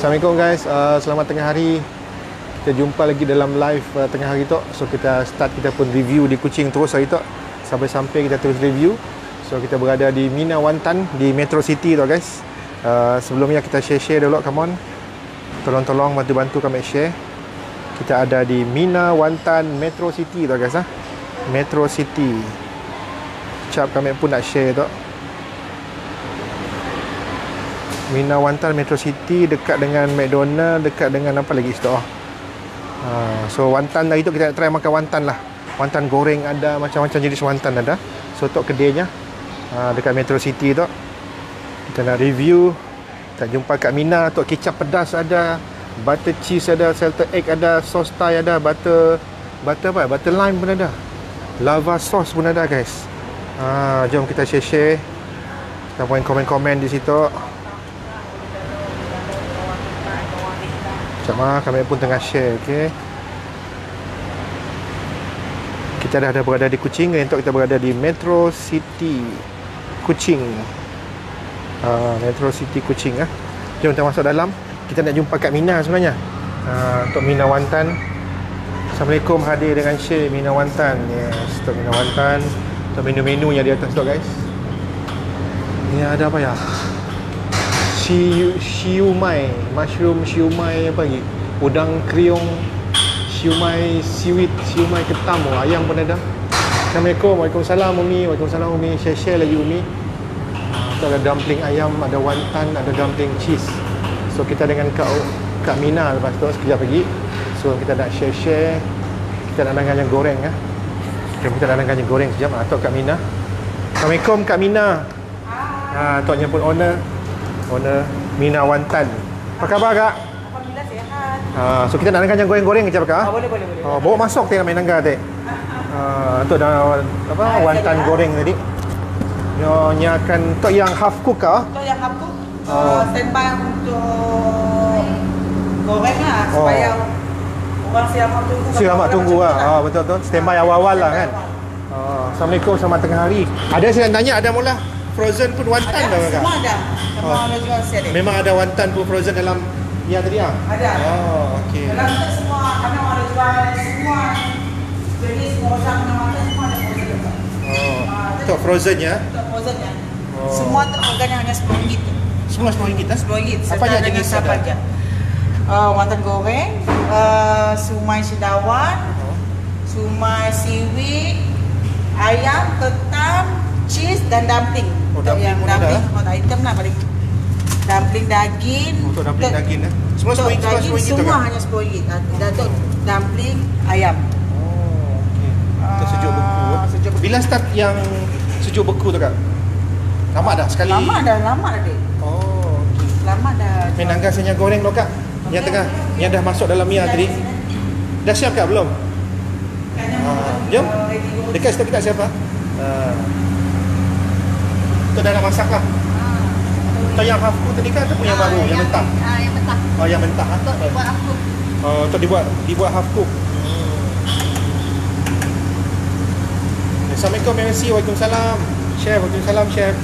Assalamualaikum guys, selamat tengah hari. Kita jumpa lagi dalam live tengah hari tu. So kita start, kita pun review di Kuching terus hari tu. Sampai-sampai kita terus review. So kita berada di Mina Wantan di Metro City tu guys. Sebelumnya kita share dulu, come on. Tolong bantu kami share. Kita ada di Mina Wantan Metro City tu guys . Metro City. Sekejap kami pun nak share tu. Mina Wantan Metro City, dekat dengan McDonald, dekat dengan apa lagi situ. So wantan hari tu kita nak try makan wantan lah. Wantan goreng ada, macam-macam jenis wantan ada. So tu kedainya dekat Metro City tu. Kita nak review. Kita jumpa kat Mina tu, kicap pedas ada, butter cheese ada, salted egg ada, sauce Thai ada, butter apa? Butter lime pun ada. Lava sauce pun ada guys. Jom kita share. Kita boleh komen-komen di situ. Sekejap kami pun tengah share, okey. Kita dah berada di Kuching, untuk kita berada di Metro City Kuching. Metro City Kuching . Jom kita masuk dalam. Kita nak jumpa kat Mina sebenarnya. Untuk Mina Wantan. Assalamualaikum, hadir dengan share Mina Wantan. Yes, untuk Mina Wantan. Untuk menu-menu yang di atas tu guys. Ni ada apa ya? Siumai, mushroom siumai, apa lagi? Udang kriong, siumai seaweed, siumai ketam, ayam pun ada. Assalamualaikum, waalaikumsalam Umi, waalaikumsalam Umi. Share lagi Umi. Kita ada dumpling ayam, ada wonton, ada dumpling cheese. So kita dengan Kak Mina lepas tu sekejap lagi. So kita nak share. Kita nak langgan yang goreng . Kita nak langgan yang goreng sekejap. Tok Kak Mina. Assalamualaikum Kak Mina. Toknya pun owner Mina Wantan. Apa khabar Kak? Alhamdulillah sihat. So kita nak nangka yang goreng-goreng kejap Kak? Boleh. Bawa masuk tengok main nangka tadi. Tu dah apa wantan goreng tadi. Nyonya akan tu yang half cook kah? Tu yang half cook. Standby untuk goreng lah supaya orang siap tunggu. Betul. Standby awal-awal lah kan. Assalamualaikum, selamat tengah hari. Ada saya nak tanya, ada mula frozen pun wantan dah Kak? Semua ada. Memang ada jual siap. Memang ada wantan pun frozen dalam ya tadi ah? Ada. Okey. Dalam tu semua kami ada jual semua jenis wantan semua ada frozen. Untuk frozen ya? Untuk frozen ya. Semua tu harganya hanya RM10. Semua RM10 lah? RM10. Apa aja jenis ada? Wantan goreng, sumai sedawan, sumai seaweed, ayam, ketam, cheese dan dumpling. Dumpling pun ada? Item lah paling. Dumpling daging. Untuk dumpling daging semua RM10? Semua hanya RM10. Untuk dumpling ayam. Okey. Kita sejuk beku. Bila start yang sejuk beku tu Kak? Lama dah sekali? Lama dah okey. Lama dah. Main nangka saya goreng tu Kak? Yang tengah, yang dah masuk dalam minyak tadi. Dah siap Kak belum? Jom. Dekat situ kita siapa? Itu dah nak masak lah. Atau yang half cook tadi kan ataupun yang baru, yang mentah? Yang mentah. Yang mentah Untuk dibuat half cook. Untuk dibuat half cook. Assalamualaikum, merci. Waalaikumsalam. Chef, waalaikumsalam Chef.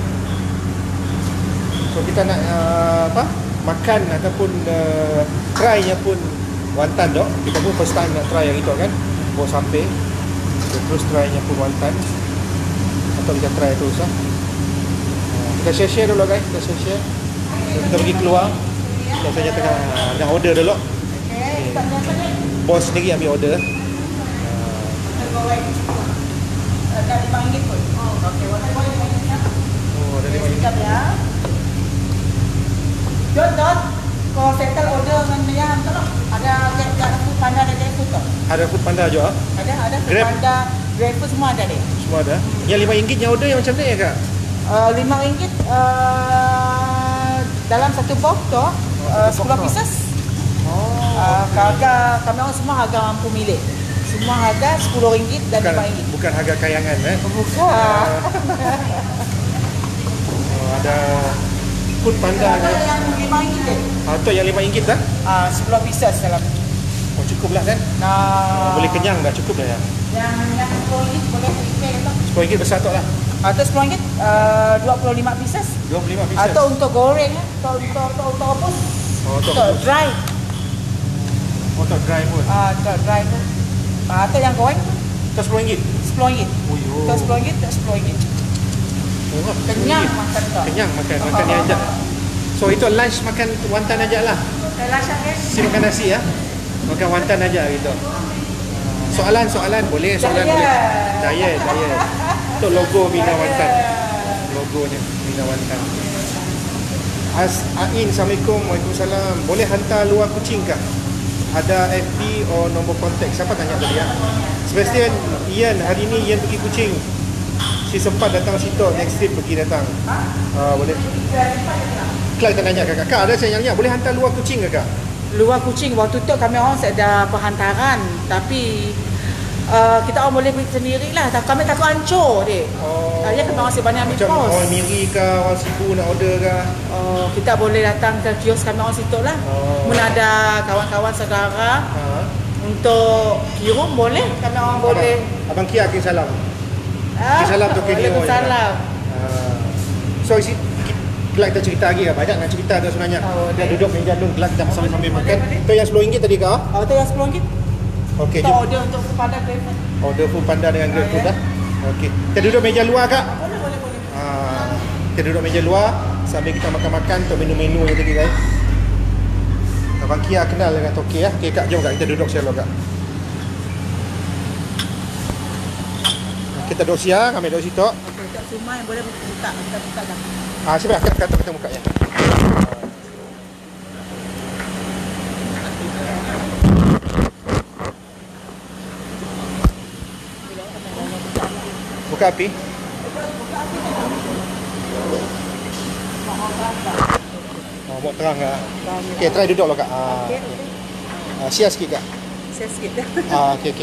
So kita nak makan ataupun try-nya pun wantan dok. Kita pun first time nak try yang itu kan. Bawa sampai. Terus try-nya pun wantan. Atau kita try terus Kita share dulu guys, kita share. Kita pergi keluar. Kita saja tengah nak order dulu. Okey, kita apa ni? Bos sendiri ambil order. Ada RM5 pun. Okey, wantan goreng RM5. Ada RM5. Sikap ya. Jod. Kau settle order dengan dia hantar tak? Ada food panda dan GrabFood tak? Ada food panda juga? Ada food panda, GrabFood semua ada deh. Semua ada. Yang RM5 yang order yang macam ni ya Kak? RM5 dalam satu box tu 10 pieces. Harga kami orang semua harga mampu milik. Semua harga RM10 dan RM5. Bukan harga kayangan Bukan. Ada food panda Ada yang RM5 deh. tu yang RM5 dah? 10 pieces dalam. Cukup lah kan? Boleh kenyang dah, cukup dah ya? Yang RM10 boleh prepare tu. RM10 besar tu lah? Atau RM10 25 pieces. 25 pieces. Atau untuk goreng, untuk rebus Tok Tok rebus. dry. Tok dry pun. Tok dry tu. Tok yang goreng Tok RM10. RM10. Oh yo. Tok RM10, tok RM10. Murah. Kenyang RM10. makan tok. Kenyang makan ni aja. So itu lunch makan wonton aja lah. Lasak kan? Si makan nasi ya. Makan wonton aja gitu. Soalan boleh, soalan boleh. Diet. Itu logo Mina Wonton. Logonya Mina Wonton. Ain, Assalamualaikum. Waalaikumsalam. Boleh hantar luar Kuching kah? Ada FB atau nombor kontak? Siapa tanya tadi ya? Sebastian, Ian, hari ni Ian pergi Kuching. Si sempat datang situ, next trip pergi datang. Boleh. Kelak kita tanya kakak, ada saya nanya, boleh hantar luar Kuching ke kak? Luar Kuching, waktu tu kami orang ada perhantaran. Tapi kita orang boleh pergi sendiri lah. Kami takut hancur dek. Ya kami orang sebanyak ambil Macam pos. orang Miri ke, orang Sibu nak order ke? Kita boleh datang ke kios kami orang situ lah. Mana ada kawan-kawan saudara untuk kirim boleh. Kami orang boleh. Abang Kia kirim salam. Kirim salam tu Kenyo. Waalaikumsalam. So isi Kelak kita cerita lagi ke? Banyak nak cerita tu sebenarnya. Dia duduk meja dulu, kelak kita sambil makan. Tu yang RM10 tadi ke? Tu yang RM10. Okey, Kita jom. order untuk Foodpanda Grabfood. Order Foodpanda dengan Grabfood dah. Okey. Kita duduk meja luar kak? Boleh. Kita duduk meja luar sambil kita makan-makan untuk menu-menu yang tadi guys. Abang Kia kenal dengan Toki ya. Okey kak, jom kak kita duduk siang kak. Kita duduk siang, kami duduk situ. Okey, tak semua yang boleh buka. Kita buka dah. Siapa kata muka ya. Buka api. Mau terang kak. Okey, try duduk lah kak. Okey. Share sikit kak. Saya sikit dah. Okey.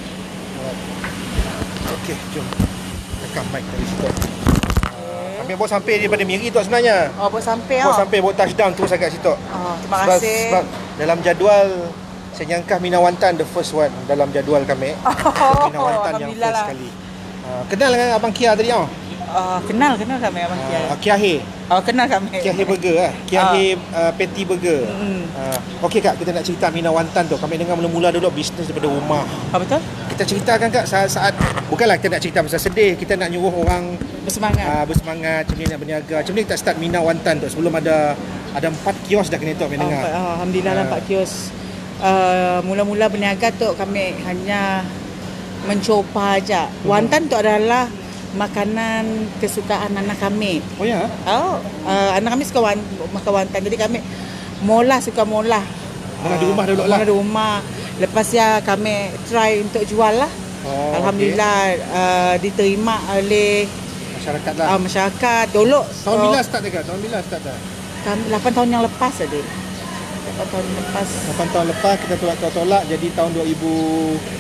Okey, jom. Tekan mic dari situ. Kami bawa sampai daripada Miri tu sebenarnya. Bawa sampai Bawa sampai bawa touchdown terus agak situ. Terima kasih. Sebab dalam jadual saya nyangka Mina Wonton the first one dalam jadual kami. Mina Wonton yang first Alhamdulillah. sekali. Kenal dengan Abang Kia tadi Kenal kami Abang Kia. Kia He. Kenal kami. Kia He Burger Kia He Patty Burger. Okey kak, kita nak cerita Mina Wonton tu. Kami dengar mula-mula dulu bisnes daripada rumah. Betul? Kita ceritakan kak saat bukanlah kita nak cerita pasal sedih, kita nak nyuruh orang Bersemangat. bersemangat, macam ni nak berniaga. Macam ni kita start Mina Wonton tu sebelum ada 4 kios dah kena tu kami dengar. Alhamdulillah lah 4 kios. Mula-mula berniaga tu kami hanya mencoba aja. Wonton tu adalah makanan kesukaan anak kami. Oh ya? Anak kami suka makan wonton. Jadi kami suka mola. Di rumah dulu lah. Di rumah. Lepas ya kami try untuk jual lah. Alhamdulillah diterima oleh masyarakat lah. Masyarakat. Dulu Tahun bila start dekat? Tahun bila start dah? 8 tahun yang lepas tadi. 8 tahun lepas. 8 tahun lepas kita tolak jadi tahun 2010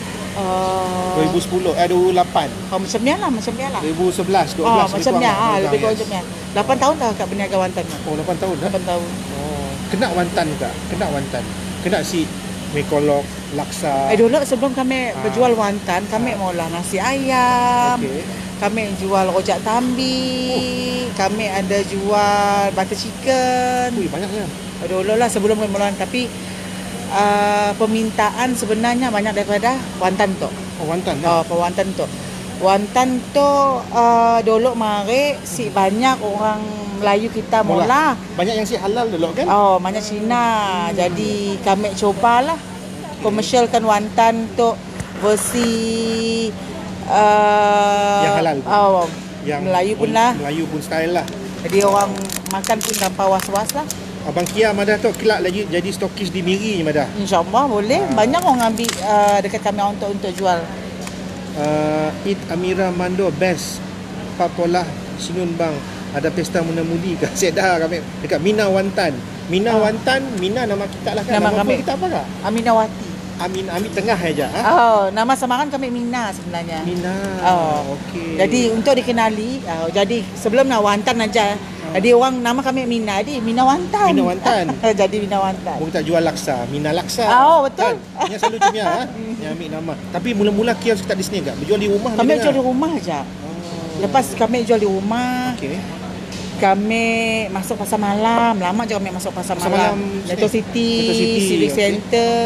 2008. Macam ni lah, macam ni lah. 2011, 12 macam ni lah, lebih kurang macam ni. 8 tahun dah kat berniaga wonton. 8 tahun dah? 8 tahun. Kena wonton juga? Kena wonton? Kena si mekolok, laksa? Dulu sebelum kami berjual wonton, kami mula nasi ayam. Kami jual rojak tambi. Kami ada jual butter chicken. Banyaknya. Dulu lah sebelum kami mula. Tapi permintaan sebenarnya banyak daripada wonton tu. Wonton wonton tu. Wonton tu dulu mari si banyak orang Melayu kita mula. Banyak yang si halal dulu kan? Banyak Cina. Jadi kami cobalah komersialkan wonton tu versi yang halal. Yang Melayu pun lah. Melayu pun style lah. Jadi orang makan pun tanpa was-was lah. Abang Kia Madah tu kelak lagi jadi stokis di Miri Madah. InsyaAllah boleh. Banyak orang ambil dekat kami untuk jual. Eat Amira Mando best. Papolah Sinun Bang. Ada pesta muna-mudi ke? Saya dah kami dekat Mina Wonton. Mina Wonton, Mina nama kita lah kan. Nama kami kita apa kak? Aminawati. Amin tengah aja. Nama samaran kami Mina sebenarnya. Mina. Okey. Jadi untuk dikenali, jadi sebelum nak wonton aja. Jadi orang nama kami Mina, jadi Mina Wonton. Mina Wonton. Jadi Mina Wonton. Kita jual laksa, Mina laksa. Betul. Kan? Yang selalu macam yang ambil nama. Tapi mula-mula kios kita di sini enggak? Berjual di rumah. Kami jual di rumah aja. Lepas kami jual di rumah. Okey. Kami masuk pasar malam. Lama je kami masuk pasar malam. Metro City, Civic Center.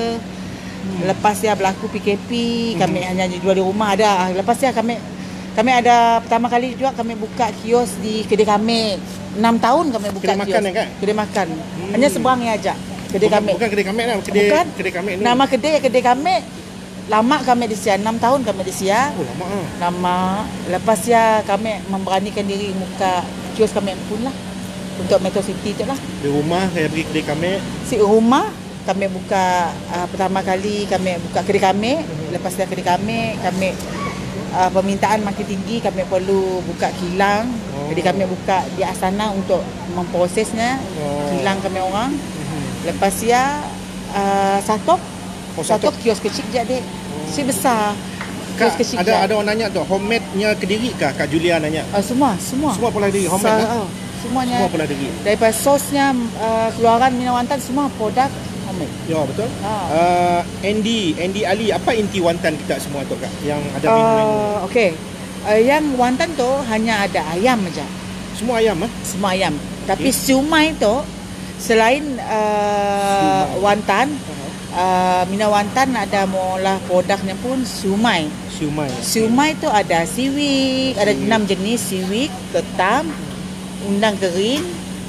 Lepas dia berlaku PKP, kami hanya jual di rumah ada. Lepas dia kami ada pertama kali juga kami buka kios di kedai kami. 6 tahun kami buka Kedai kios. makan kan? Kedai makan. Hanya seberang aja. Kedai kami. Bukan kedai kami lah, kedai kami ni. Nama kedai kami. Lama kami di Sia, 6 tahun kami di Sia. Oh, lama ah. Lama. Lepas ya kami memberanikan diri buka kios kami pun lah. Untuk Metro City tu lah. Di rumah saya pergi kedai kami. Si rumah kami buka pertama kali kami buka kedai kami. Lepas dari kedai kami permintaan makin tinggi, kami perlu buka kilang. Jadi kami buka di Astana untuk memprosesnya kilang kami orang. Lepas ya Satok kios kecil je dek. Si besar. Kios Kak, kecil ada orang nanya tu, homemade-nya Kediri kah? Kak Julia nanya. Semua. Semua pula Kediri homemade lah. Semuanya. Semua pula Kediri. Daripada sosnya keluaran Minawantan semua produk homemade. Ya, betul. Andy Ali, apa inti wantan kita semua tu Kak? Yang ada menu-menu. Okey. Yang wantan tu hanya ada ayam aja. Semua ayam ah? Semua ayam. Tapi siumai tu selain wantan, Mina Wantan ada mula produknya pun siumai. Siumai tu ada seaweed, ada 6 jenis seaweed, ketam, undang kering,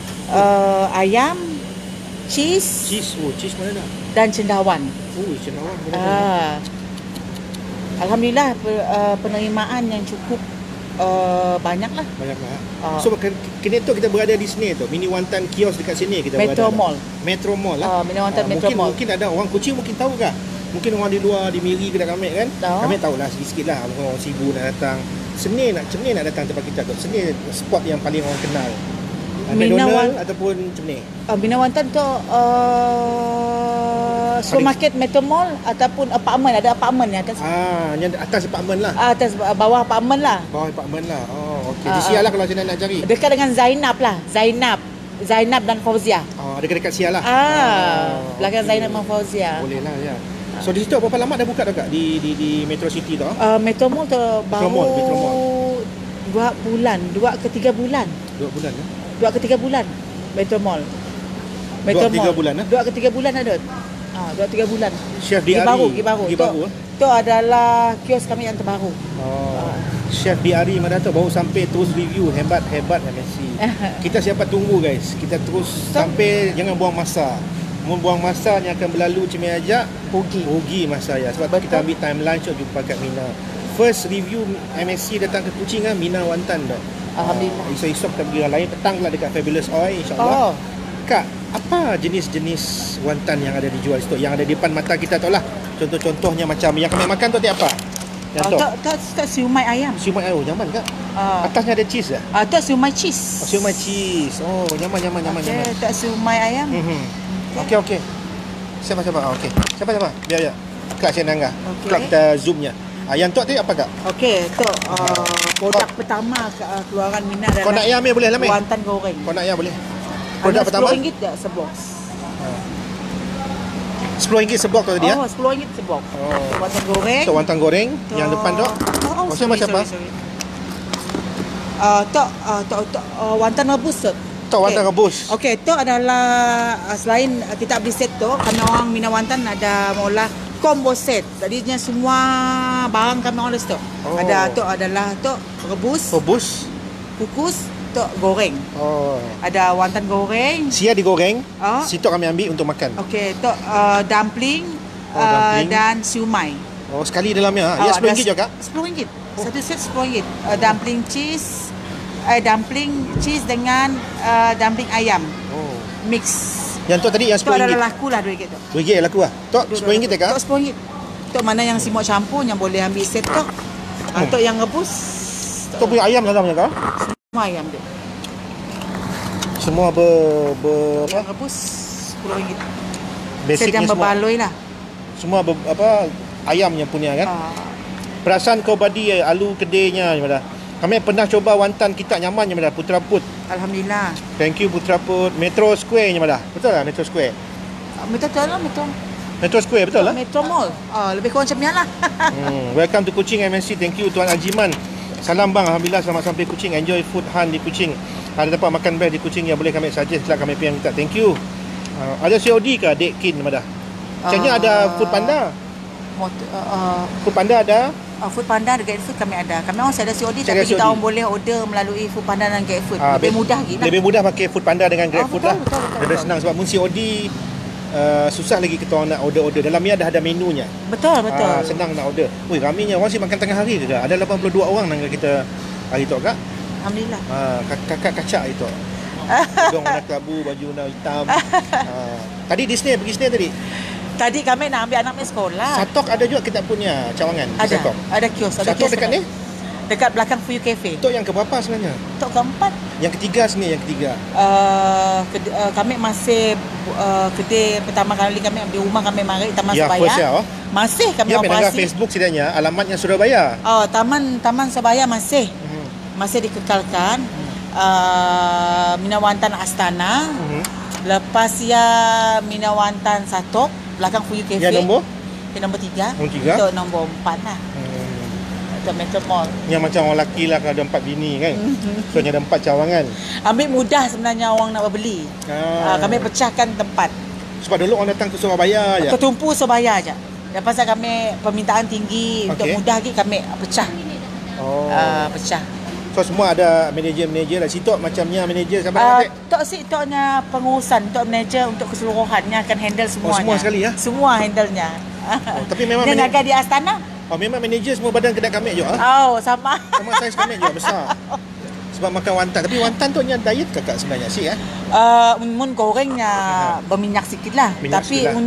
ayam, cheese Cheese mana dah? dan cendawan. Cendawan mana? Alhamdulillah penerimaan yang cukup banyak lah. So kini tu kita berada di sini tu, Mini Wantan kios dekat sini kita Metro berada. Mall. Metro Mall lah. Mini Wantan Metro Mall. Mungkin ada orang Kuching mungkin tahu kah? Mungkin orang di luar di Miri kedai kami kan? Kami tahulah sikit-sikit lah. Orang sibuk nak datang. Senin nak datang tempat kita tu. Senin spot yang paling orang kenal. McDonald ataupun macam ni. Mina Wantan tu supermarket Metro Mall ataupun apartment, ada apartment ni atas. Yang atas apartment lah. Atas bawah apartment lah. Bawah apartment lah. Oh, okey. Di Sia lah kalau macam nak cari. Dekat dengan Zainab lah. Zainab dan Fauzia. Dekat Sia lah. Belakang Zainab dan Fauzia. Boleh lah ya. So di situ berapa lama dah buka tu Kak? Di Metro City tu? Metro Mall tu baru Metro Mall. 2 bulan, 2 ke 3 bulan. 2 bulan ya? 2 ke 3 bulan Metro Mall. 2 ke 3 bulan 2 ke 3 bulan ada. 2 3 bulan. Chef Diari. Baru. Tu adalah kios kami yang terbaru. Chef Diari mana tu baru sampai terus review hebat MSC. Kita siapa tunggu guys. Kita terus sampai, jangan buang masa. Buang masa yang akan berlalu cemai aja rugi masa ya. Sebab tu kita ambil time lunch jumpa kat Mina. First review MSC datang ke Kuching Mina Wantan dah. Alhamdulillah. Esok kita pergi lain petang pula dekat Fabulous Oil insya-Allah. Kak, apa jenis-jenis wantan yang ada dijual situ? Yang ada di depan mata kita tu lah. Contoh-contohnya macam yang kami makan tu apa? Tak siumai ayam. Siumai ayam, nyaman Kak? Atasnya ada cheese tak? Tak siumai cheese. Siumai cheese. Oh, nyaman. Tak siumai ayam. Okey. Siapa? Okey. Siapa? Biar. Kak Senangga. Kak kita zoomnya. Yang tu tadi apa Kak? Okey, tu produk pertama keluaran Mina adalah Konak ayam boleh lah, wantan goreng. Konak ayam boleh. Produk pertama RM10 tak sebox. RM10 sebox tu tadi ya? RM10 sebox. Wantan goreng. Tu wantan goreng yang depan tu. Macam apa? Wantan rebus tu. Tu wantan rebus. Okey, tu adalah selain kita beli set tu, kami orang Mina Wantan ada mula combo set. Tadinya semua barang kami orang tu. Ada tu adalah tu rebus, kukus, tu goreng. Ada wantan goreng. Sia digoreng. Situ kami ambil untuk makan. Okey, tu dumpling, dan siumai. Sekali dalamnya. Ya RM10 je Kak? RM10. Satu set RM10. Dumpling cheese dengan dumpling ayam. Mix. Yang tu tadi yang RM10. Tu adalah laku lah RM2 tu. RM2 laku lah. Tu RM10 tak Kak? Tu RM10. Tu mana yang simut campur yang boleh ambil set tu. Tu yang rebus. Tu punya ayam dalamnya Kak? Semua ayam tu. Semua yang rebus RM10. Basic set yang berbaloi lah. Semua ayam yang punya kan? Perasan kau badi alu kedainya macam kami pernah coba wantan kita nyaman je Putra Put. Alhamdulillah. Thank you Putra Put. Metro Square je betul lah Metro Square. Metro Square betul lah. Metro Mall. Lebih kurang macam ni lah. Welcome to Kuching MSC. Thank you Tuan Ajiman. Salam bang, alhamdulillah selamat sampai Kuching. Enjoy food hunt di Kuching. ada tempat makan best di Kuching yang boleh kami suggest lah, kami pergi minta. Thank you. Ada COD ke Dek Kin Madah? Macamnya ada Food Panda. Food Panda ada. Food Panda dan GrabFood kami ada. Kami orang ada COD Saya tapi ada kita COD. orang boleh order melalui Food Panda dan GrabFood. Lebih mudah lagi lah. Lebih mudah pakai Food Panda dengan GrabFood betul, lah. betul, Lebih senang sebab mun COD susah lagi kita orang nak order. Dalam ni dah ada menunya. Betul. Senang nak order. Ui, ramainya orang si makan tengah hari ke? Ada 82 orang dengan kita hari tu kak. Alhamdulillah. Kakak kacak itu. Hidung warna kelabu, baju warna hitam. Tadi Disney, pergi Disney tadi. Tadi kami nak ambil anak kami sekolah. Satok ada juga kita punya cawangan. Ada kios. Satok dekat ni? Dekat belakang Fuyu Cafe. Tok yang keberapa sebenarnya? Tok keempat. Yang ketiga sini, yang ketiga. Kami masih kedai pertama kali kami di rumah kami mari Taman Surabaya. First ya. Masih kami Yang menanggar operasi. Facebook setidaknya alamatnya Surabaya. Taman Surabaya masih dikekalkan. Minawantan Astana. Lepas ya Minawantan Satok belakang Fuyu Cafe. Yang nombor? Yang nombor 3. Nombor 3. Untuk nombor 4 lah. Metro Mall. Yang macam orang lelaki lah kalau ada 4 bini kan. So ada 4 cawangan. Ambil mudah sebenarnya orang nak berbeli. Kami pecahkan tempat. Sebab dulu orang datang ke Surabaya je. Ketumpu Surabaya aja. Lepas kami permintaan tinggi untuk mudah lagi kami pecah. Pecah. So semua ada manager-manager lah. Situ macamnya manager sampai Toknya pengurusan, tok manager untuk keseluruhannya akan handle semuanya. semua sekali ya? Semua handlenya. Tapi memang dia jaga di Astana. Memang manager semua badan kedai kami je. Sama. Sama saiz kami je besar. Sebab makan wantan. Tapi wantan tu nya diet kakak sebenarnya sih mun gorengnya berminyak sikit lah. Tapi sikit lah.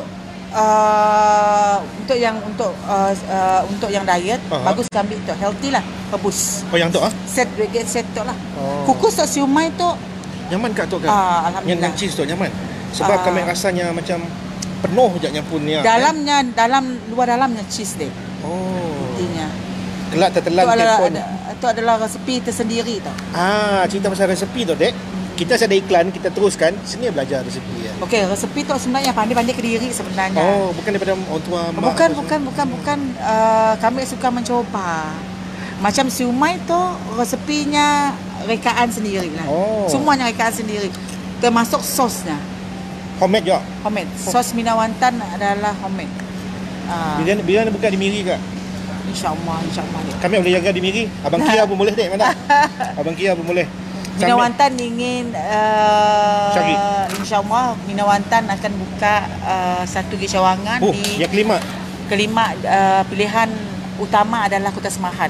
untuk yang diet bagus ambil tu healthy lah, rebus. Yang tu Set tu lah. Kukus tak siumai tu nyaman kak tu kak. Alhamdulillah. Yang cheese tu nyaman. Sebab kami rasanya macam penuh je nyapunnya. Luar dalamnya cheese deh. Intinya. Kelak tertelan tepon. Itu adalah resepi tersendiri tau. Cerita pasal resepi tu dek. Kita ada iklan, kita teruskan. Sini belajar resepi ya. Okey, resepi tu sebenarnya pandai-pandai ke diri sebenarnya. Bukan daripada orang tua mak. Bukan. Kami suka mencoba. Macam siumai tu resepinya rekaan sendiri lah. Semuanya rekaan sendiri. Termasuk sosnya. Homemade juga. Homemade. Sos Minawantan adalah homemade. Bila buka di Miri kak? InsyaAllah. Kami boleh jaga di Miri. Abang Kia pun boleh dek mana? Abang Kia pun boleh. Minawantan ingin Cari. InsyaAllah Minawantan akan buka satu cawangan di yang kelima pilihan utama adalah Kota Semarahan.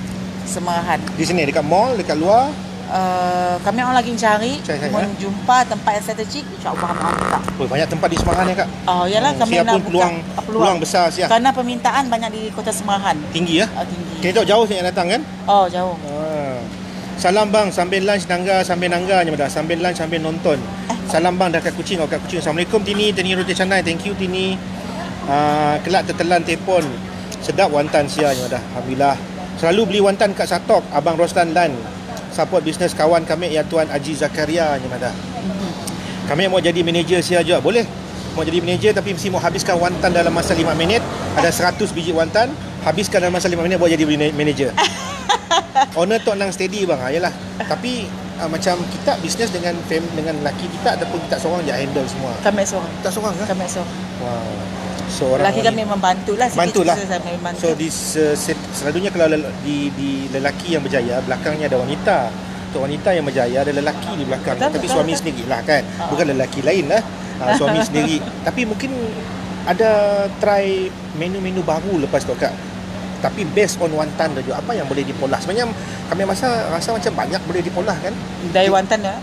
Di sini dekat mall, dekat luar. Kami orang lagi cari jumpa tempat yang strategik, insya-Allah kami orang buka. Banyak tempat di Semarahan ya kak. Yalah kami nak buka peluang besar siap. Karena permintaan banyak di Kota Semarahan. Tinggi ya? Tinggi. Kita tahu jauh yang datang kan? Jauh. Salam bang, sambil lunch sambil nangga je dah. Sambil lunch sambil nonton. Salam bang dah kat Kuching. Assalamualaikum Tini Roti Canai. Thank you Tini. Kelak tertelan tepon. Sedap wantan sianya dah. Alhamdulillah. Selalu beli wantan kat Satok, Abang Roslan Lan. Support bisnes kawan kami ya Tuan Haji Zakaria ni dah. Kami mau jadi manager sia juga boleh. Mau jadi manager tapi mesti mau habiskan wantan dalam masa 5 minit. Ada 100 biji wantan, habiskan dalam masa 5 minit buat jadi manager. Owner tok nang steady bang. Yalah. Tapi macam kita bisnes dengan lelaki kita ataupun kita seorang je handle semua. Kami seorang. Tak seorang kan? Kami seorang. Wow. Seorang lelaki kami membantulah sikit. Bantulah. Membantu. So selalunya kalau di lelaki yang berjaya, belakangnya ada wanita. Untuk wanita yang berjaya ada lelaki di belakang. Tapi suami sendirilah kan. Bukan lelaki lain lah. Suami sendiri. Tapi mungkin ada try menu-menu baru lepas tu kak. Tapi based on wantan tu, apa yang boleh dipolah? Sebenarnya kami rasa macam banyak boleh dipolah kan? Dari wantan ya?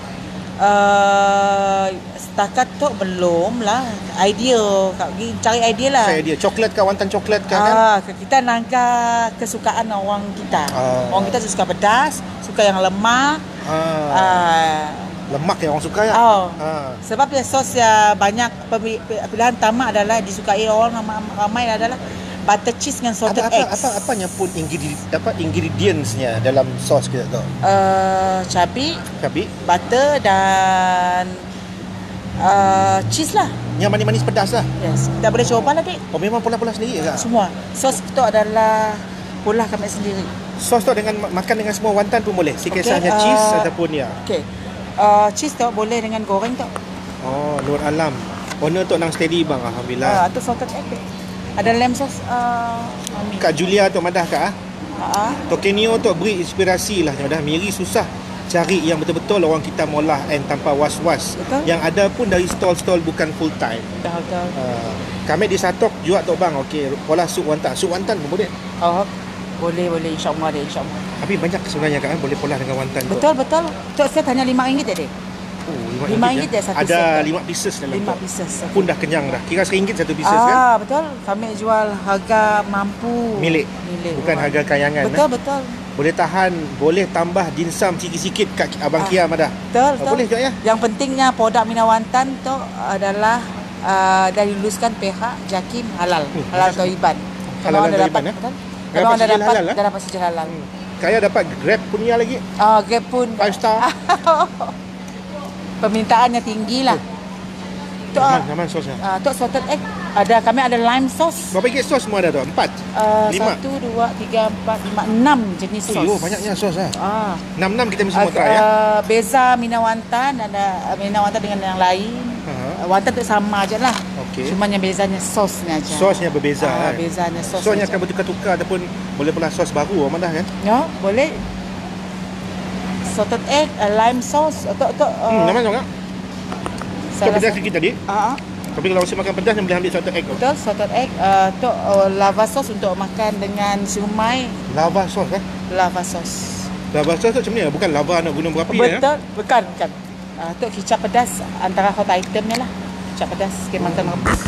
Setakat tu belum lah. Cari idea lah. Coklat ke wantan coklat ke kan? Kita nangka kesukaan orang kita. Orang kita suka pedas, suka yang lemak. Lemak yang orang suka ya? Sebab sos ya banyak pilihan tamak adalah disukai orang ramai adalah butter cheese dengan salted eggs. Apanya pun ingredientsnya dalam sos kita tu? Cabai, butter dan cheese lah. Yang manis-manis pedas lah. Yes, kita boleh coba lah dek. Memang pola-pola sendiri ke? Semua. Sos itu adalah pola kami sendiri. Sos tu dengan makan dengan semua wantan pun boleh. Si Okey, kisahnya cheese ataupun ya. Okey. Cheese tu boleh dengan goreng tu. Oh, Nur Alam. Owner tu nang steady bang, alhamdulillah. Atau salted egg. Ada lamb sauce Mami. Kak Julia tu madah kak ah. Tokenio tu beri inspirasi lah dah. Miri susah cari yang betul-betul orang kita molah and tanpa was-was. Betul. Yang ada pun dari stall-stall bukan full time. Betul. Kami di Satok jual tu bang. Okey, pola sup wantan. Sup wantan pun boleh. Oh, boleh insya-Allah deh, insya-Allah. Tapi banyak sebenarnya kan boleh pola dengan wantan tu. Betul. Tok set hanya RM5 je deh. Oh, RM5 je satu set. Ada 5 pieces dalam 5 tu. pieces. Pun dah kenyang dah. Kira RM1 satu pieces kan? Betul. Kami jual harga mampu. Milik. Bukan rumah. harga kayangan. Betul. Boleh tahan, boleh tambah dimsum sikit-sikit kat Abang Kia madah. Betul. Boleh juga ya? Yang pentingnya produk Minawantan tu adalah dah diluluskan pihak JAKIM halal. Halal Thaiban. Halal Thaiban, ya? Kalau anda sijil dapat, halal, dah dapat sijil halal. Kaya dapat Grab punya lagi. Grab pun 5 star. permintaannya tinggi lah. Zaman sosnya. Tok salted egg kami ada lime sauce. Berapa ikut sos semua ada tu? 4? 5? 1, 2, 3, 4, 5, 6 jenis sos. Oh, banyaknya sos lah. 6 kita mesti semua try ya. Beza Minawantan, ada Minawantan dengan yang lain. Wantan tu sama je lah. Okey. Cuma yang bezanya sosnya aja. Sosnya berbeza kan. Bezanya sos. Sosnya akan bertukar-tukar ataupun boleh pula sos baru Amandah kan? Ya, boleh. Salted egg, lime sauce. Nama sangat. Kau pedas sikit tadi. Tapi kalau masih makan pedas, boleh ambil salted egg. Betul, salted egg. Lava sauce untuk makan dengan siumai. Lava sos kan? Lava sauce. Lava sos tu macam ni? Bukan lava nak gunung berapi ya? Betul, bukan. Tok kicap pedas antara hot itemnya lah. Kicap pedas, kemakan rebus.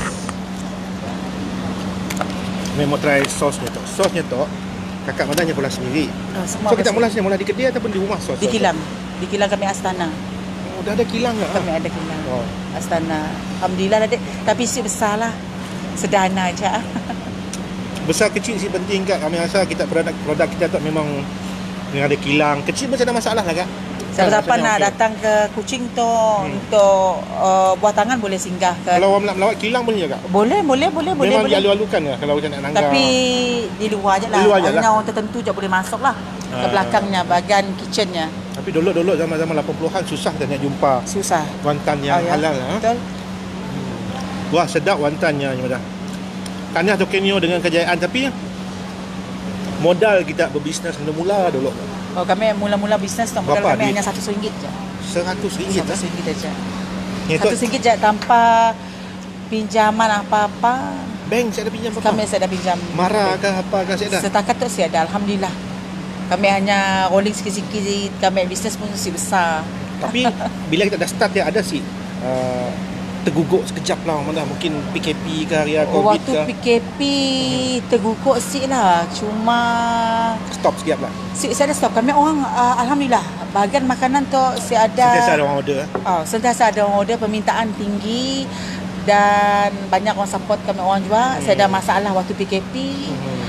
Memang try sosnya tu. Sosnya tu, kakak madanya pula sendiri. So kita mula di kedai ataupun di rumah sos? Di kilang. Di kilang kami Astana. Oh, dah ada kilang ke? Kami ada kilang. Oh. Astana. Alhamdulillah ada. Tapi isi besar lah. Sederhana aja. Besar kecil sih penting kak. Kami rasa kita produk kita tu memang yang ada kilang. Kecil pun tak ada masalah lah kak. Siapa-siapa nak datang ke Kuching tu untuk buat tangan boleh singgah ke. Kalau orang nak melawat kilang boleh juga? Boleh. Memang dialu-alukan ke kalau kita nak nanggar? Tapi di luar je lah. Di luar je lah. Hanya orang tertentu je boleh masuk lah. Ke belakangnya, bahagian kitchennya. Tapi dulu zaman-zaman 80-an susah tak nak jumpa Susah. wantan yang halal. Betul. Wah, sedap wantannya. Tahniah Tokenio dengan kejayaan. Tapi modal kita berbisnes mula-mula dulu. Oh, kami mula-mula bisnes tu modal Berapa kami duit? hanya RM100 je. RM100 lah. RM100 aja. RM100 RM100 je tanpa pinjaman apa-apa. Bank saya ada pinjam apa? Saya ada pinjam. Marah ke apa ke saya ada? Setakat tu saya ada, alhamdulillah. Kami hanya rolling sikit-sikit, kami bisnes pun si besar. Tapi bila kita dah start dia ada sih terguguk sekejap lah mana mungkin PKP ke hari COVID Waktu ke. PKP terguguk sikit lah. Cuma Stop sekejap lah. saya ada stop. Kami orang alhamdulillah bahagian makanan tu saya ada. Sentiasa ada orang order. Sentiasa ada orang order, permintaan tinggi dan banyak orang support kami orang jual. Saya ada masalah waktu PKP.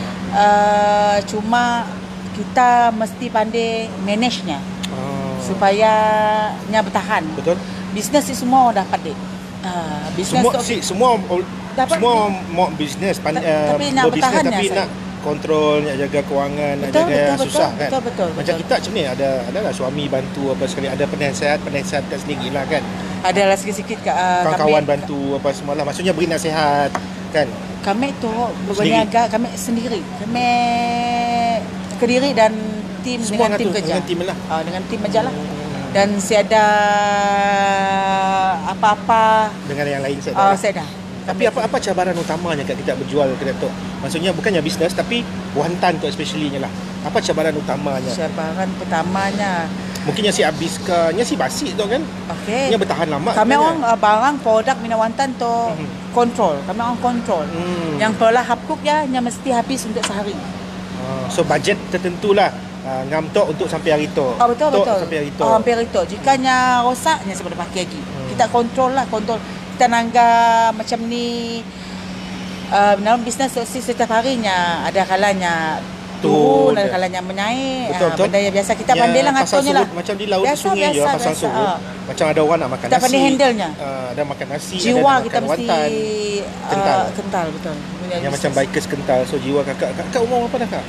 Cuma kita mesti pandai manage-nya supaya nya bertahan. Betul. Bisnes ni semua orang dapat dek. Bisnes semua dapat mau bisnes tapi nak bertahan tapi saya. nak kontrol, nak jaga kewangan, nak jaga yang susah kan. Betul. Macam kita macam ni adalah suami bantu apa sekali, ada penasihat kat sendiri lah kan. Adalah sikit-sikit kawan-kawan bantu apa semualah. Maksudnya beri nasihat kan. Kami tu berniaga kami sendiri. Kami Kediri dan tim semua dengan tim kerja. Dengan tim lah. Dengan tim aja lah. Dan saya ada apa-apa dengan yang lain saya ada. Saya ada. Tapi apa cabaran utamanya kat kita berjual kedai tu? Maksudnya bukannya bisnes tapi wantan tu especially-nya lah. Apa cabaran utamanya? Cabaran pertamanya mungkin si habis ke, si basi tu kan? Okey. Nya bertahan lama. Kami orang barang produk Minawantan tu kontrol. Kami orang kontrol. Yang kalau hapuk ya, nya mesti habis untuk sehari. So budget tertentulah. Ngam tok untuk sampai hari tu. Betul. Sampai hari tu. Sampai hari tu. Jikanya rosaknya saya boleh pakai lagi. Kita kontrol. Kita nangga macam ni dalam bisnes setiap harinya ada kalanya turun, ada kalanya menaik. Betul. Benda yang biasa kita pandai lah ngaturnya lah. Macam di laut biasa, sungai je pasang surut. Macam ada orang nak makan kita nasi. Kita pandai handle-nya. Ada makan nasi, jiwa ada kita makan mesti wantan. Kental. Kental betul. Yang macam bikers kental. So jiwa kakak umur apa dah kak?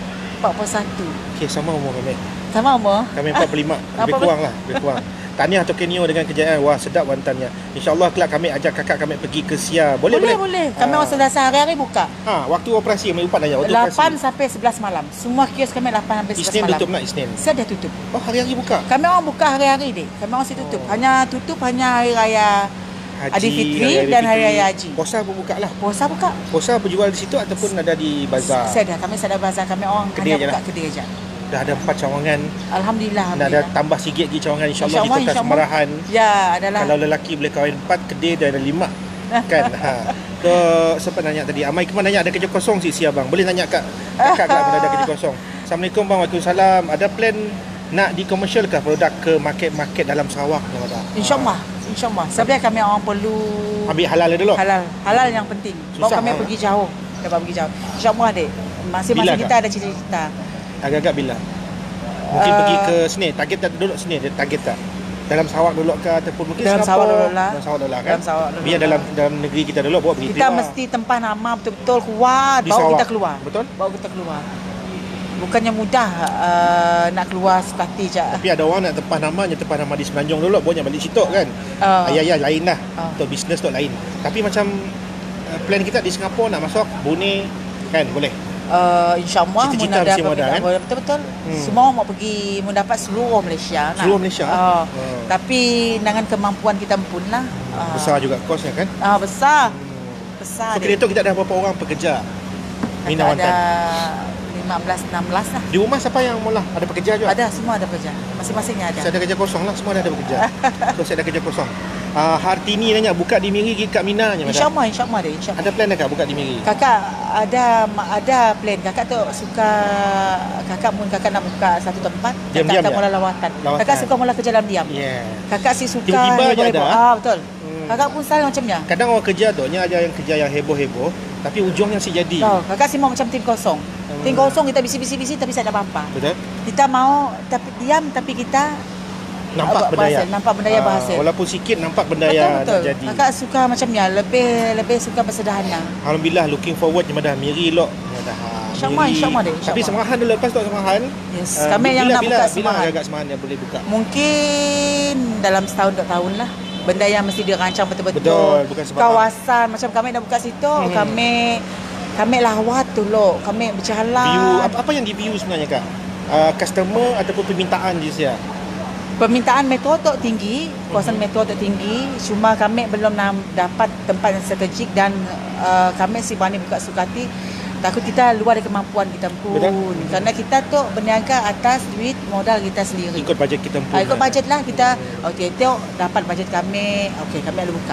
41. Okey, sama umur kami. Sama umur? Kami 45. Lebih kurang lah, lebih kurang. Tahniah Tok Kenyo dengan kejayaan. Wah, sedap wantannya. InsyaAllah kelak kami ajak kakak kami pergi ke Sia. Boleh? Boleh. Kami orang Selasa hari-hari buka. Waktu operasi kami lupa nanya. Waktu 8 operasi. sampai 11 malam. Semua kios kami 8 sampai 11 Isnin malam. tutup nak Isnin. Saya dah tutup. Oh, hari-hari buka. Kami orang buka hari-hari dek. Kami orang si tutup. Hanya hari raya Aidilfitri dan hari raya Haji. Puasa pun buka lah. Puasa buka. Puasa berjual di situ ataupun ada di bazar. Kami sedar bazar. Kami orang Kedai je hanya buka lah. kedai je. Dah ada 4 cawangan. Alhamdulillah. Dah ada tambah sikit lagi cawangan. InsyaAllah di Kota Semarahan. Ya, adalah. Kalau lelaki boleh kahwin 4, kedai dah ada 5. Kan? So, siapa nanya tadi? Amai Ikman nanya ada kerja kosong si abang. Boleh nanya kat kakak kalau ada kerja kosong. Assalamualaikum bang. Waalaikumsalam. Ada plan nak dikomersialkah produk ke market-market dalam Sarawak? InsyaAllah. Sebenarnya kami orang perlu ambil halal dulu. Halal yang penting. Bawa Susah, kami pergi jauh. InsyaAllah dek. Masing-masing kita ada cita-cita. Agak-agak bila? Mungkin pergi ke sini. Target tak duduk sini? Target tak? Dalam Sarawak dulu ke ataupun mungkin dalam Singapura? Sarawak dulu lah. Dalam Sarawak dulu lah kan? Dalam Sarawak dulu. Biar dalam negeri kita dulu bawa pergi kita keluar. mesti tempah nama betul-betul kuat Di bawa Sarawak. kita keluar. Betul? Bawa kita keluar. Bukannya mudah nak keluar sekati je. Tapi ada orang nak tempah nama di Semenanjung dulu, boleh balik situ kan. Ya lain lah. Untuk bisnes tu lain. Tapi macam plan kita di Singapura nak masuk Brunei kan boleh. InsyaAllah Cita-cita mesti ada kan? Betul-betul. Semua orang mau pergi mendapat seluruh Malaysia. Seluruh Malaysia? Tapi dengan kemampuan kita pun lah. Besar juga kosnya kan? Besar. So kira tu kita ada berapa orang pekerja? Mina Wantan. Ada 15-16 lah. Di rumah siapa yang mula? Ada pekerja juga? Ada, semua ada pekerja. Masing-masingnya ada. Saya ada kerja kosong lah, semua ada pekerja. So saya ada kerja kosong. Hartini nanya buka di Miri ke kat Mina je. InsyaAllah deh. Ada plan tak buka di Miri? Kakak ada plan. Kakak tu suka, kakak nak buka satu tempat. Diam-diam kakak je? mula lawatan. Kakak suka mula kerja dalam diam. Yeah. Kakak si suka Tiba-tiba je ada. Betul. Kakak pun selalu macamnya. Kadang orang kerja tu ada yang kerja yang heboh-heboh tapi ujungnya si jadi. Kakak si mau macam tim kosong. Tim kosong kita bisi-bisi tapi tak ada apa-apa. Betul? Kita mau tapi diam tapi kita nampak benda yang berhasil. Walaupun sikit nampak benda yang betul. jadi. Kakak suka macamnya, lebih suka bersederhana. Alhamdulillah looking forward dah Miri lok. InsyaAllah deh. Tapi Semarahan dulu lepas tu Semarahan. Yes. Kami yang nak buka Semarahan. Bila agak Semarahan yang boleh buka? Mungkin dalam setahun 2 tahun lah. Benda yang mesti dirancang betul-betul. Betul, bukan sembarang. Kawasan macam kami dah buka situ, kami lawat dulu, kami berjalan. View apa yang di view sebenarnya Kak? Customer ataupun permintaan di Sia? Permintaan metro tu tinggi, kawasan metro tu tinggi. Cuma kami belum dapat tempat yang strategik dan kami si berani buka sukati. Takut kita luar dari kemampuan kita pun. Betul. Kerana kita tu berniaga atas duit modal kita sendiri. Ikut bajet kita pun. Ikut bajet lah kita. Okey, tengok dapat bajet kami. Okey, kami ada buka.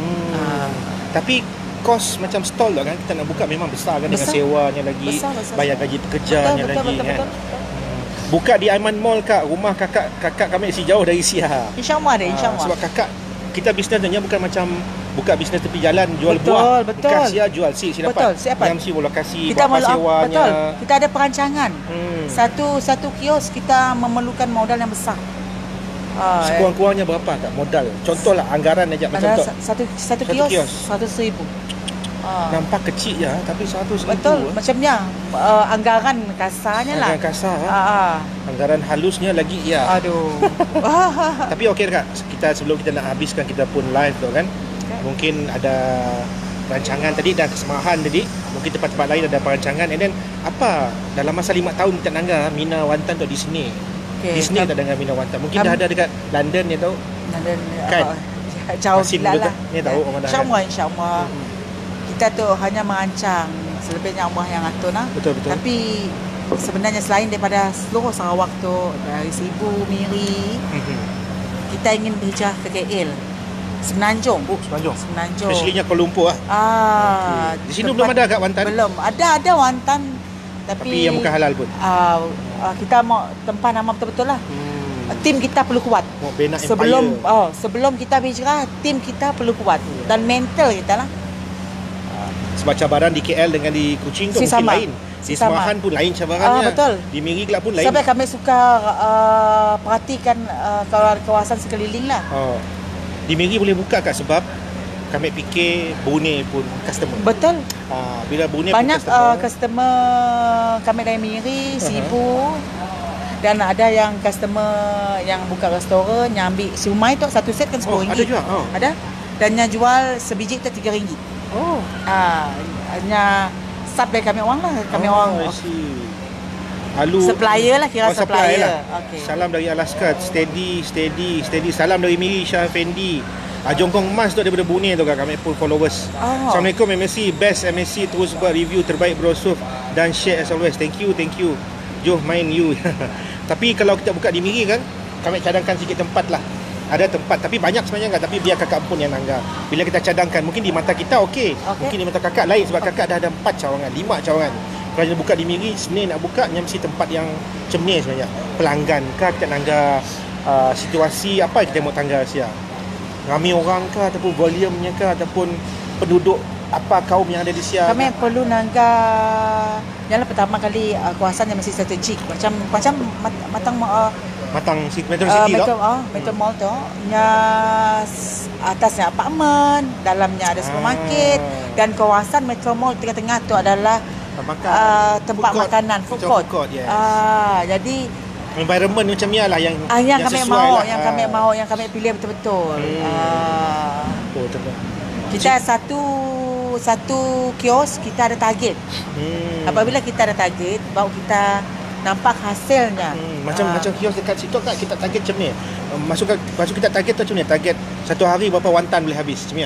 Tapi kos macam stall tu kan kita nak buka memang besar kan besar. Dengan sewanya lagi, besar. bayar gaji pekerjanya lagi kan. Buka di Aiman Mall Kak, rumah kakak kami si jauh dari Sia. InsyaAllah deh, insyaAllah. Sebab kakak kita bisnesnya bukan macam buka bisnes tepi jalan jual betul, buah. Betul. Bukan Sia jual si dapat. Betul, siapa? Yang si lokasi kita berapa sewanya. Betul. Kita ada perancangan. Satu kios kita memerlukan modal yang besar. Sekurang-kurangnya berapa Kak modal? Contohlah anggaran aja macam tu. Satu kios 100,000. Nampak kecil ya, tapi 100,000. Betul, macamnya anggaran kasarnya lah. Anggaran kasar. Anggaran halusnya lagi ya. Aduh. Tapi okey Kak, kita sebelum kita nak habiskan kita pun live tu kan. Mungkin ada rancangan tadi dan kesemahan tadi. Mungkin tempat-tempat lain ada perancangan. And then apa dalam masa 5 tahun kita nangga Mina Wantan tu di sini. Di sini tak dengar Mina Wantan. Mungkin dah ada dekat London ni tahu. London kan. Jauh lah. Ni tahu orang dah. InsyaAllah. Kita tu hanya merancang, selebihnya Allah yang atur lah. Betul. Tapi sebenarnya selain daripada seluruh Sarawak tu, dari Sibu, Miri, kita ingin berhijrah ke KL, Semenanjung. Semenanjung. Especially Kuala Lumpur lah. Di sini belum ada kat Wantan? Belum. Ada Wantan. Tapi yang bukan halal pun? Kita mau tempah nama betul-betul lah. Tim kita perlu kuat. Sebelum kita berhijrah, tim kita perlu kuat. Dan mental kita lah. Sebab cabaran di KL dengan di Kuching tu mungkin lain. Di Semarahan pun lain cabarannya. Betul. Di Miri kelak pun lain. Sebab kami suka perhatikan kawasan sekeliling lah. Di Miri boleh buka Kak sebab kami fikir Brunei pun customer. Betul. Bila Brunei Banyak pun customer, customer kami dari Miri, Sibu. Dan ada yang customer yang buka restoran yang ambil siumai tu satu set kan RM10. ada juga. Ada. Dan yang jual sebiji tu RM3. Oh. Hanya sub dari kami orang lah. Kami orang I see. Lalu supplier lah, kira supplier. lah. Okay. Salam dari Alaska. Steady. Salam dari Miri Shah Fendi. Jongkong emas tu daripada Brunei tu kak. Kami pun followers. Assalamualaikum MSC. Best MSC, terus buat review terbaik Bro Suf. Dan share as always. Thank you. Joh main you. Tapi kalau kita buka di Miri kan, kami cadangkan sikit tempat lah. Ada tempat, tapi banyak sebenarnya kan. Tapi biar kakak pun yang nangga. Bila kita cadangkan, mungkin di mata kita okey. Mungkin di mata kakak lain sebab kakak dah ada 4 cawangan, 5 cawangan. Kalau dia buka di Miri, Senin nak buka, yang mesti tempat yang macam ni sebenarnya. Pelanggan kah, kita nangga situasi apa kita mau tangga siap. Ramai orang kah, ataupun volumenya kah, ataupun penduduk apa kaum yang ada di siap. Kami perlu nangga yang pertama kali kawasan yang masih strategik. Macam matang Metro City Metro Mall tu. Atasnya apartmen, dalamnya ada supermarket dan kawasan Metro Mall tengah-tengah tu adalah tempat makanan, food court. Yes. Jadi environment macam ni lah yang kami sesuai mahu, lah. yang kami pilih betul-betul. Betul. Kita satu kios kita ada target. Apabila kita ada target, baru kita nampak hasilnya. Macam kios dekat situ kak, kita target macam ni. Masuk kita target tu macam ni. Target satu hari berapa wantan boleh habis macam ni.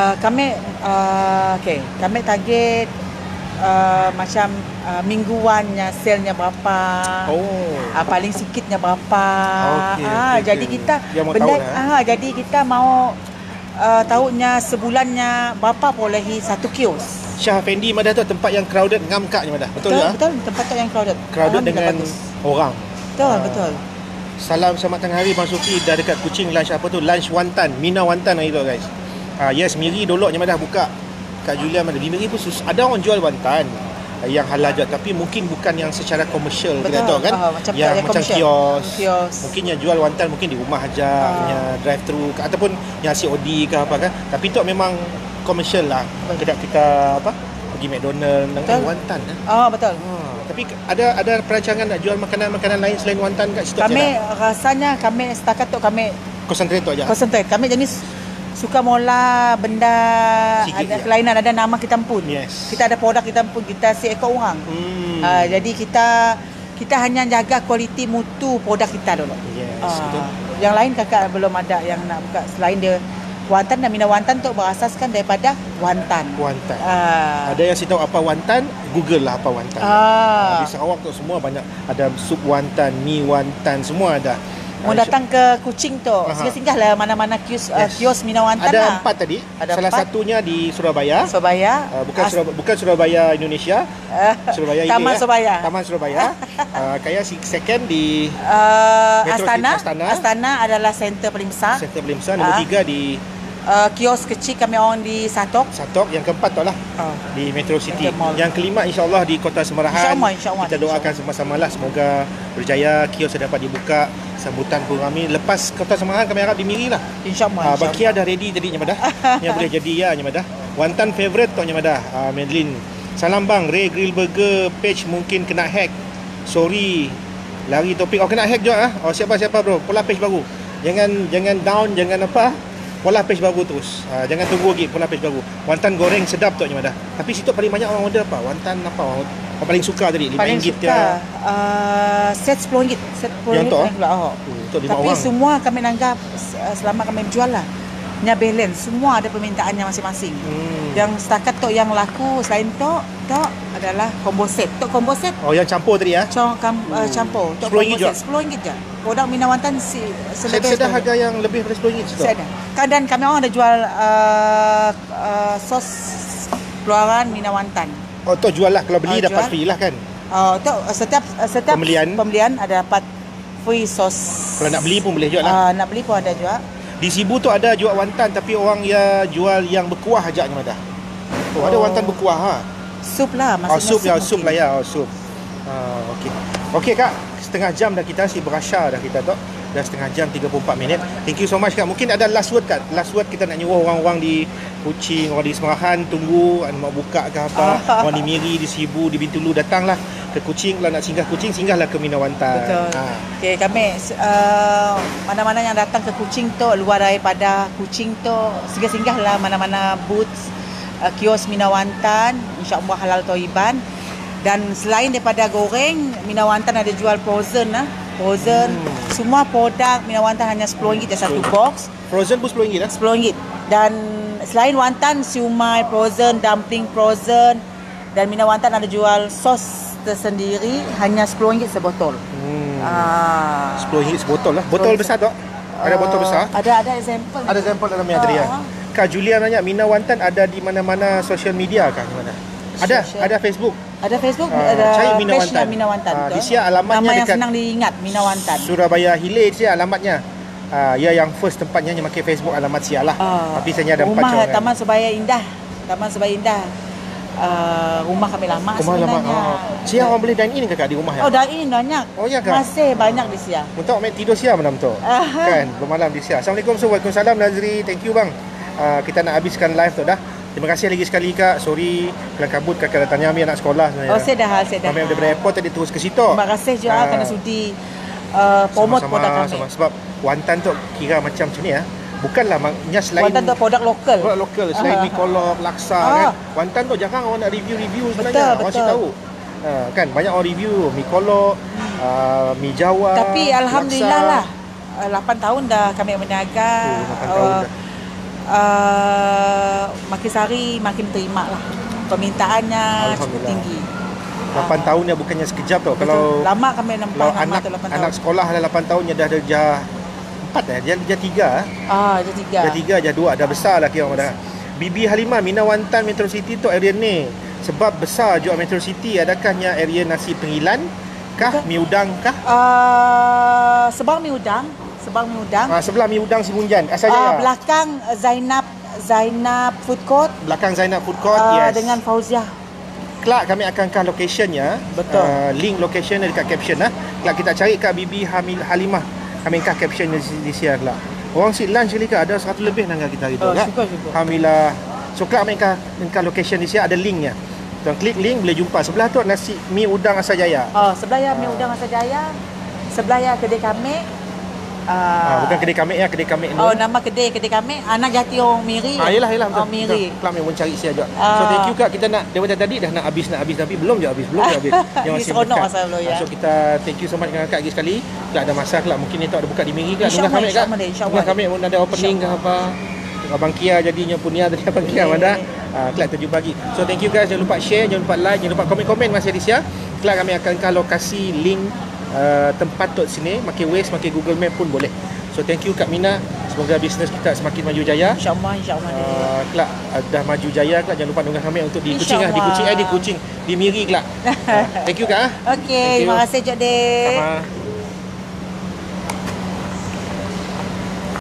Kami target macam mingguannya salesnya berapa. Paling sikitnya berapa. Jadi kita jadi kita mau tahunya sebulannya berapa bolehi satu kios. Shah Fendi Madah tu tempat yang crowded ngamkaknya Madah. Betul tak? Betul, tempat tu yang crowded. Crowded dengan bagus. Orang. Betul. Salam selamat tengah hari Bang Sufi, dah dekat Kuching lunch apa tu? Lunch wantan, Mina wantan hari tu guys. Yes, Miri doloknya Madah buka. Kak Julia Madah. Di Miri pun ada orang jual wantan yang halal je, tapi mungkin bukan yang secara komersial kita tahu kan. Macam kios. Mungkin yang jual wantan mungkin di rumah aja, punya drive thru ataupun yang COD ke apa kan. Tapi tu memang komersial lah. Kedai kita pergi McDonald dengan wantan kan. Betul. Tapi ada perancangan nak jual makanan lain selain wantan kat situ? Rasanya kami setakat tu kami concentrate tu aja. Kami jenis suka mula benda sikit ada kelainan, ada nama kita pun. Yes. Kita ada produk kita pun, kita ekor orang. Jadi kita hanya jaga kualiti mutu produk kita dulu. Yes, betul. Yang lain kakak belum ada yang nak buka selain dia wantan dan Mina wantan tu berasaskan daripada wantan. Ada yang si tahu apa wantan, Google lah apa wantan. Di Sarawak tu semua banyak, ada sup wantan, mi wantan, semua ada. Mau datang ke Kuching tu, singgah lah mana-mana kios Mina wantan ada lah. 4 tadi. Salah satunya di Surabaya. Bukan Surabaya Indonesia. Surabaya Taman Surabaya. Taman Surabaya. Kayak second di Astana adalah center paling besar. Nombor 3 di kios kecil kami orang di Satok. Yang keempat tu lah di Metro City. Yang kelima insyaAllah di Kota Semerahan. InsyaAllah. Kita doakan sama-sama lah, semoga berjaya, kios dapat dibuka, sambutan pun kami. Lepas Kota Semerahan kami harap di Miri lah. InsyaAllah. Bakia dah ready tadi Nyamadah. Yang boleh jadi ya Nyamadah. Wantan favorite tu Nyamadah. Madeline. Salam bang, Ray Grill Burger page mungkin kena hack. Sorry. Lari topik. Kena hack juga siapa bro. Pola page baru. Jangan down, jangan apa. Pola page baru terus. Jangan tunggu lagi pola page baru. Wantan goreng sedap tu Nyamadah. Tapi situ paling banyak orang order apa? Wantan apa? Orang paling suka tadi RM5 ya. Set RM10. Set RM10. Yang tu Tapi orang. Semua kami nanggap selama kami jual lah. Nya balance, semua ada permintaannya masing-masing. Yang setakat tu yang laku selain tu adalah combo set. Tu combo set. Yang campur tadi ya. Campur. Tu RM10 je. RM10 je. Produk Mina wantan Saya harga yang lebih daripada RM10 tu. Saya ada. Kadang kami orang ada jual sos keluaran Mina wantan. Tu jual lah, kalau beli dapat free lah kan. Tu setiap pembelian ada dapat free sos. Kalau nak beli pun boleh jual lah. Nak beli pun ada juga. Di Sibu tu ada jual wantan, tapi orang ya jual yang berkuah aja Nyamadah. Ada wantan berkuah Sup lah, maksudnya sup lah ya. Sup. Okey kak, setengah jam dah kita si berasya dah kita tu. dah setengah jam 34 minit. Thank you so much Kak. Mungkin ada last word Kak. Last word kita nak nyuruh orang-orang di Kuching, orang di Semerahan tunggu nak buka ke apa. Orang di Miri, di Sibu, di Bintulu datanglah ke Kuching. Kalau nak singgah Kuching, singgahlah ke Minawantan. Betul. Okey, kami mana-mana yang datang ke Kuching tu, luar daripada Kuching tu, singgah-singgahlah mana-mana booth kios Minawantan, insya-Allah halal toiban. Dan selain daripada goreng, Minawantan ada jual frozen frozen. Semua produk Minawantan hanya RM10 je satu box. Frozen pun RM10 lah. RM10. Dan selain wantan, siumai frozen, dumpling frozen, dan Minawantan ada jual sos tersendiri hanya RM10 sebotol. RM10 sebotol lah. Botol besar tak? Ada botol besar? Ada example. Ada sampel dalam ni Adria. Kak Julia nanya, Minawantan ada di mana-mana social media kah? Di mana? Ada Facebook. Ada Facebook, cari ada Minawantan. page Minawantan. Di sini alamatnya nama yang dekat senang diingat, Minawantan. Surabaya Hilir di sini alamatnya. Ya yang first tempatnya yang pakai Facebook alamat sial lah. Tapi saya ada 4 rumah orang. Taman Sebaya Indah. Taman Sebaya Indah. Rumah kami lama Rumah lama. sebenarnya. Siang orang boleh dine in ke Kak di rumah ya? Oh, dine in banyak. Oh ya Kak? Masih banyak di siang. Untuk main tidur siang malam tu. Kan, bermalam di siang. Assalamualaikum. Waalaikumsalam Nazri. Thank you bang. Kita nak habiskan live tu dah. Terima kasih lagi sekali Kak. Sorry kelang kabut Kakak datang Ami anak sekolah sebenarnya. Oh, saya dah. Kami daripada airport tadi terus ke situ. Terima kasih juga kerana sudi promote produk kami. Sebab wantan tu kira macam ni ya. Bukanlah maknya selain Wantan tu produk lokal. Produk lokal selain mi kolok, laksa kan. Wantan tu jarang orang nak review sebenarnya. Orang sih tahu. Kan banyak orang review mi kolok, mi Jawa. Tapi alhamdulillah lah. 8 tahun dah kami berniaga. 8 tahun dah. Makin sehari makin terima lah. Permintaannya cukup tinggi. 8 tahun ya bukannya sekejap tau. Kalau lama kami nampak anak sekolah dah 8 tahun dah darjah 4 dia 3. Dia 3 dia 2 dah besar lah kira orang dah. Bibi Halimah, Minawantan Metro City tu area ni sebab besar juga Metro City. Adakahnya area nasi pengilan kah, mi udang kah? Sebang mi udang. Sebelah mi udang Simunjan. Asalnya belakang Zainab Food Court. Belakang Zainab Food Court, yes. Dengan Fauziah. Kelak kami akan kah locationnya. Betul. Link location dekat caption lah. Kelak kita cari kat Bibi Halimah. Kami kah caption di share lah. Orang si lunch kali Kak ada 100 lebih nangga kita gitu kan. Syukur. Alhamdulillah. So kelak kami kah location di share ada linknya. Tuan klik link boleh jumpa. Sebelah tu nasi mi udang Asal Jaya. Sebelah ya mi udang Asal Jaya. Sebelah ya kedai kami. Bukan kedai kami ya, kedai kami ni. Nama kedai kami anak jati orang Miri. Yelah betul. Miri. Kelak kami pun cari siap juga. So thank you Kak. Kita nak daripada tadi dah nak habis tapi belum je habis. Yang masih seronok masa belum ya. So kita thank you so much dengan Kak lagi sekali. Kelak ada masa kelak mungkin ni tak ada buka di Miri Kak. Tunggu kami Kak. Tunggu kami pun ada opening ke apa. Abang Kia jadinya punya tadi Abang Kia mana. Kelak terjumpa lagi. So thank you guys. Jangan lupa share, jangan lupa like, jangan lupa komen-komen masih di share. Kelak kami akan lokasi link tempat tu sini, makin Waze, makin Google Map pun boleh. So thank you Kak Mina. Semoga bisnes kita semakin maju jaya. InsyaAllah. Kelak dah maju jaya Kelak. Jangan lupa dengar kami untuk di Kuching lah. Di Kuching, di Miri Kelak. Thank you Kak. Okey, terima kasih Cik Dek. Sama.